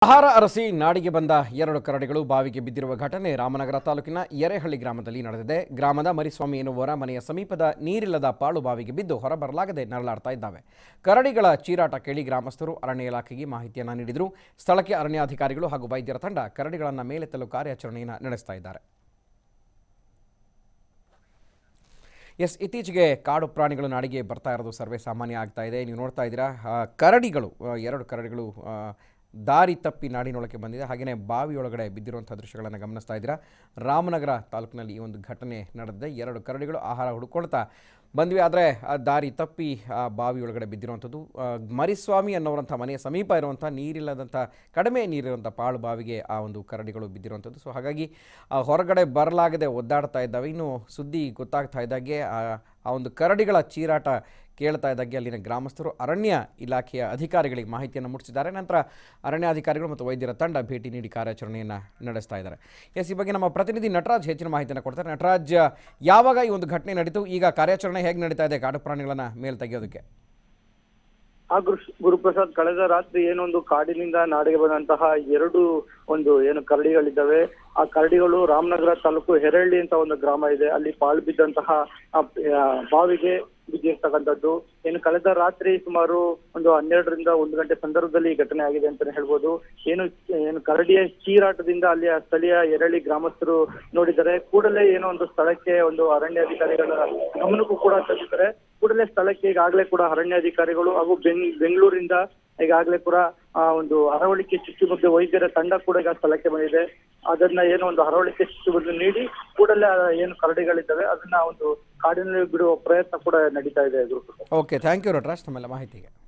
ಆಹಾರ ಅರಸಿ ನಾಡಿಗೆ ಬಂದ 2 ಕರಡಿಗಳು ಬಾವಿಗೆ ಬಿದ್ದಿರುವ ಘಟನೆ ರಾಮನಗರ ತಾಲೂಕಿನ ಯರೇಹಳ್ಳಿ ಗ್ರಾಮದಲ್ಲಿ ನಡೆದಿದೆ. ಗ್ರಾಮದ ಮರಿಸ್ವಾಮಿ ಎನ್ನುವರ ಮನೆಯ ಸಮೀಪದ ನೀರಿಲ್ಲದ ಪಾಳು ಬಾವಿಗೆ ಬಿದ್ದು ಹೊರಬರಲಾಗದೆ ನರಳಾಡ್ತಾ ಇದ್ದಾವೆ. ಕರಡಿಗಳ ಚೀರಾಟ ಕೇಳಿ ಗ್ರಾಮಸ್ಥರು ಅರಣ್ಯ ಇಲಾಖೆಗೆ ಮಾಹಿತಿಯನ್ನು ನೀಡಿದರು. ಸ್ಥಳಕ್ಕೆ ಅರಣ್ಯಾಧಿಕಾರಿಗಳು ಹಾಗೂ ವೈದ್ಯರ ತಂಡ ಕರಡಿಗಳನ್ನು ಮೇಲೆತ್ತಲು ಕಾರ್ಯಾಚರಣೆಯನ್ನು ನಡೆಸ್ತಾ ಇದ್ದಾರೆ. ಇತ್ತೀಚೆಗೆ ಕಾಡು ಪ್ರಾಣಿಗಳು ನಾಡಿಗೆ ಬರ್ತಾ ಇರೋದು ಸರ್ವೇ ಸಾಮಾನ್ಯ ಆಗ್ತಾ ಇದೆ. ನೀವು ನೋಡ್ತಾ ಇದ್ದೀರಾ, ಕರಡಿಗಳು 2 ಕರಡಿಗಳು ದಾರಿ ತಪ್ಪಿ ನಾಡಿನೊಳಗೆ ಬಂದಿದೆ. ಹಾಗೆಯೇ ಬಾವಿಯೊಳಗಡೆ ಬಿದ್ದಿರುವಂಥ ದೃಶ್ಯಗಳನ್ನು ಗಮನಿಸ್ತಾ ಇದ್ದೀರಾ. ರಾಮನಗರ ತಾಲೂಕಿನಲ್ಲಿ ಈ ಒಂದು ಘಟನೆ ನಡೆದಿದೆ. 2 ಕರಡಿಗಳು ಆಹಾರ ಹುಡುಕೊಳ್ತಾ ಬಂದ್ವಿ, ಆದರೆ ದಾರಿ ತಪ್ಪಿ ಬಾವಿಯೊಳಗಡೆ ಬಿದ್ದಿರುವಂಥದ್ದು. ಮರಿಸ್ವಾಮಿ ಅನ್ನೋರಂಥ ಮನೆಯ ಸಮೀಪ ಇರುವಂಥ ನೀರಿಲ್ಲದಂಥ ಕಡಿಮೆ ನೀರಿರುವಂಥ ಪಾಳು ಬಾವಿಗೆ ಆ ಒಂದು ಕರಡಿಗಳು ಬಿದ್ದಿರುವಂಥದ್ದು. ಸೊ ಹಾಗಾಗಿ ಹೊರಗಡೆ ಬರಲಾಗದೆ ಒದ್ದಾಡ್ತಾ ಇದ್ದಾವೆ. ಇನ್ನು ಸುದ್ದಿ ಗೊತ್ತಾಗ್ತಾ ಇದ್ದಾಗೆ ಆ ಒಂದು ಕರಡಿಗಳ ಚೀರಾಟ ಕೇಳ್ತಾ ಇದ್ದಾಗೆ ಅಲ್ಲಿನ ಗ್ರಾಮಸ್ಥರು ಅರಣ್ಯ ಇಲಾಖೆಯ ಅಧಿಕಾರಿಗಳಿಗೆ ಮಾಹಿತಿಯನ್ನು ಮುಟ್ಟಿಸಿದ್ದಾರೆ. ನಂತರ ಅರಣ್ಯಾಧಿಕಾರಿಗಳು ಮತ್ತು ವೈದ್ಯರ ತಂಡ ಭೇಟಿ ನೀಡಿ ಕಾರ್ಯಾಚರಣೆಯನ್ನು ನಡೆಸ್ತಾ ಇದ್ದಾರೆ. ಈ ಬಗ್ಗೆ ನಮ್ಮ ಪ್ರತಿನಿಧಿ ನಟರಾಜ್ ಹೆಚ್ಚಿನ ಮಾಹಿತಿಯನ್ನು ಕೊಡ್ತಾರೆ. ನಟರಾಜ್, ಯಾವಾಗ ಈ ಒಂದು ಘಟನೆ ನಡೀತು, ಈಗ ಕಾರ್ಯಾಚರಣೆ ಹೇಗೆ ನಡೀತಾ ಇದೆ ಕಾಡು ಪ್ರಾಣಿಗಳನ್ನು ಮೇಲೆ ತೆಗೆಯೋದಕ್ಕೆ? ಗುರುಪ್ರಸಾದ್, ಕಳೆದ ರಾತ್ರಿ ಏನೊಂದು ಕಾಡಿನಿಂದ ನಾಡಿಗೆ ಬಂದಂತಹ 2 ಏನು ಕರಡಿಗಳಿದ್ದಾವೆ. ಆ ಕರಡಿಗಳು ರಾಮನಗರ ತಾಲೂಕು ಹೆರಳ್ಳಿ ಅಂತ ಒಂದು ಗ್ರಾಮ ಇದೆ, ಅಲ್ಲಿ ಪಾಳು ಬಿದ್ದಂತಹ ಬಾವಿಗೆ ಬಿದ್ದಿರ್ತಕ್ಕಂಥದ್ದು. ಏನು ಕಳೆದ ರಾತ್ರಿ ಸುಮಾರು 12ರಿಂದ 1 ಗಂಟೆ ಸಂದರ್ಭದಲ್ಲಿ ಈ ಘಟನೆ ಆಗಿದೆ ಅಂತಾನೆ ಹೇಳ್ಬೋದು. ಏನು ಕರಡಿಯ ಚೀರಾಟದಿಂದ ಅಲ್ಲಿಯ ಸ್ಥಳೀಯ ಹೆರಳ್ಳಿ ಗ್ರಾಮಸ್ಥರು ನೋಡಿದರೆ ಕೂಡಲೇ ಏನೋ ಒಂದು ಸ್ಥಳಕ್ಕೆ ಅರಣ್ಯಾಧಿಕಾರಿಗಳ ಗಮನಕ್ಕೂ ಕೂಡ ತಂದಿದ್ದಾರೆ. ಕೂಡಲೇ ಸ್ಥಳಕ್ಕೆ ಈಗಾಗಲೇ ಕೂಡ ಅರಣ್ಯಾಧಿಕಾರಿಗಳು ಹಾಗೂ ಬೆಂಗಳೂರಿಂದ ಈಗಾಗಲೇ ಕೂಡ ಅರವಳಿಕೆ ಚುಚ್ಚುಮದ್ದು ವೈದ್ಯರ ತಂಡ ಕೂಡ ಈಗ ಸ್ಥಳಕ್ಕೆ ಬಂದಿದೆ. ಅದನ್ನ ಅರವಳಿಕೆ ಚುಚ್ಚುಮದ್ದು ನೀಡಿ ಕೂಡಲೇ ಏನು ಕರಡಿಗಳಿದ್ದಾವೆ ಅದನ್ನ ಕಾಡಿನಲ್ಲಿ ಬಿಡುವ ಪ್ರಯತ್ನ ಕೂಡ ನಡೀತಾ ಇದೆ. ಓಕೆ, ಥ್ಯಾಂಕ್ ಯು ನಟರಾಜ್ ತಮ್ಮೆಲ್ಲ ಮಾಹಿತಿಗೆ.